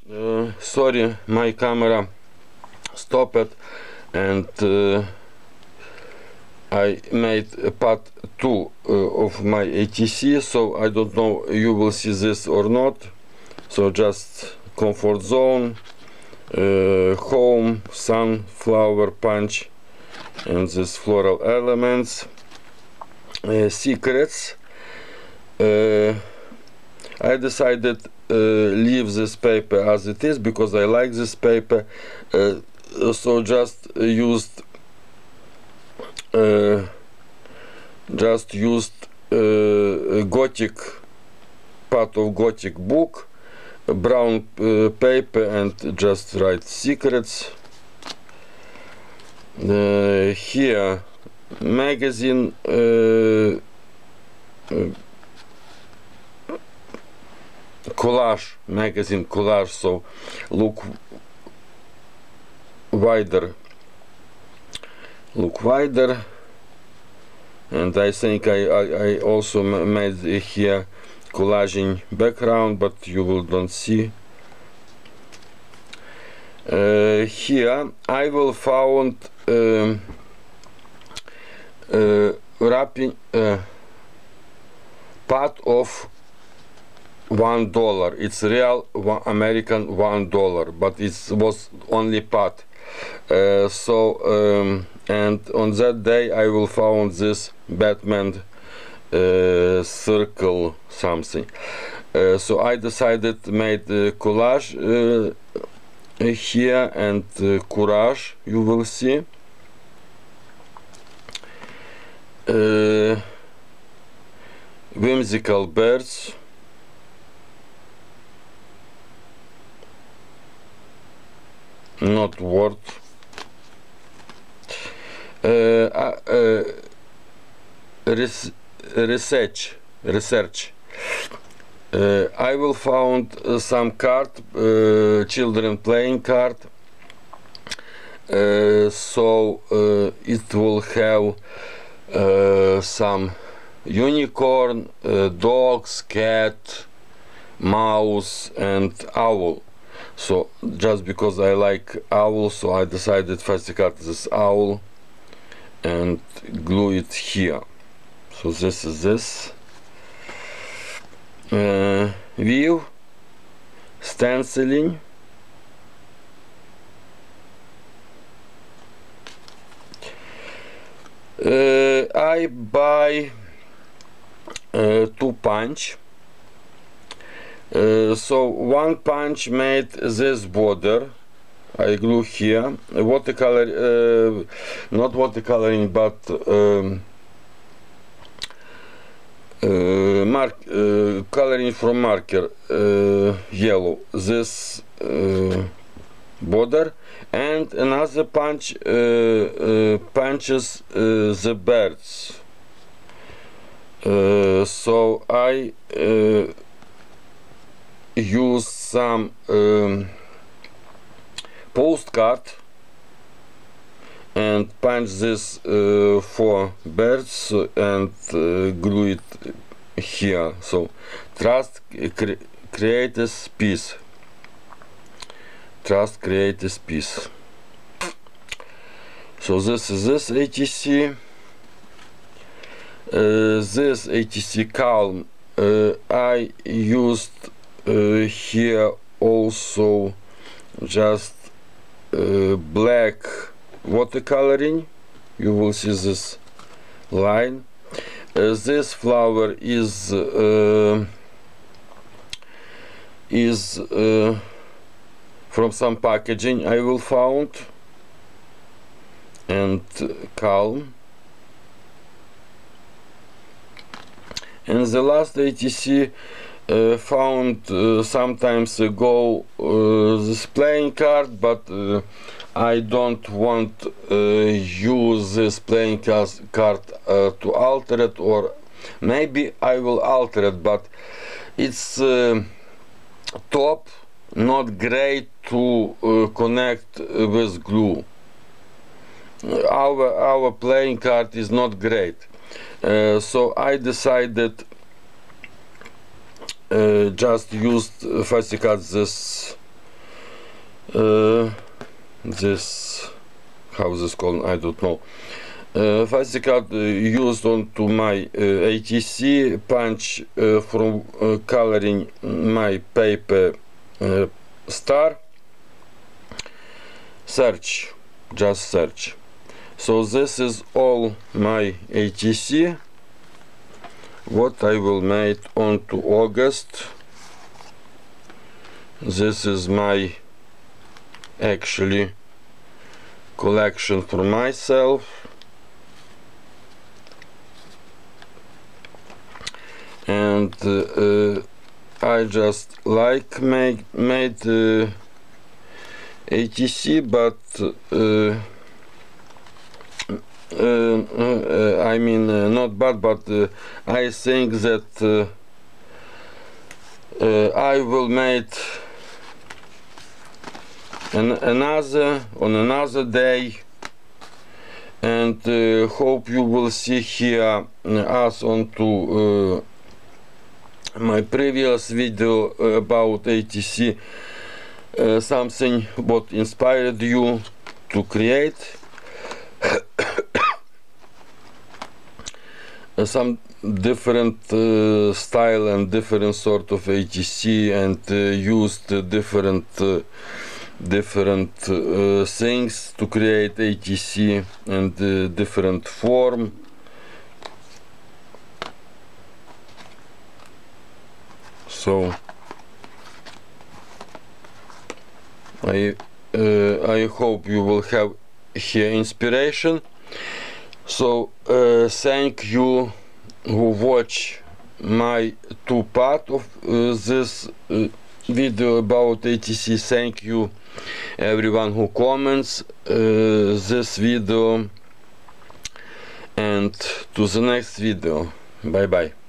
Sorry, my camera stopped, and I made part 2 of my ATC, so I don't know you will see this or not. So just comfort zone, home, sunflower punch, and these floral elements. Secrets. I decided leave this paper as it is because I like this paper, so just used Gothic, part of Gothic book, brown paper, and just write secrets. Here magazine, collage, magazine collage, so look wider, and I think I also made here collaging background, but you will don't see. Here I will found wrapping part of $1. It's real American $1, but it was only part. And on that day I will found this Batman circle something. So I decided to make the collage here, and courage you will see. Whimsical birds. Not word. Research. I will found some card, children playing card. So it will have some unicorn, dogs, cat, mouse, and owl. So just because I like owl, so I decided first to cut this owl and glue it here. So this is this. View, stenciling. I buy 2 punch. So 1 punch made this border. I glue here. Watercolor, not watercoloring, but coloring from marker, yellow. This border, and another punch punches the birds. So I use some postcard and punch this 4 birds and glue it here. So trust creates peace. Trust creates peace. So this is this ATC. This ATC Calm, I used here also just black watercoloring. You will see this line. This flower is from some packaging I will found, and Calm. And the last ATC found sometimes ago this playing card, but I don't want use this playing card to alter it, or maybe I will alter it, but it's top not great to connect with glue. Our playing card is not great, so I decided just used first cut this this, how this called, I don't know. Fuzzy cut used onto my ATC punch from coloring my paper star. Search, just search. So this is all my ATC, what I will make onto August. This is my actually collection for myself, and I just like made ATC, but I mean not bad, but I think that I will make on another day, and hope you will see here us onto my previous video about ATC, something what inspired you to create some different style and different sort of ATC, and used different things to create ATC, and different form. So I hope you will have here inspiration. So thank you who watch my two part of this video about ATC. Thank you everyone who comments this video, and to the next video. Bye bye.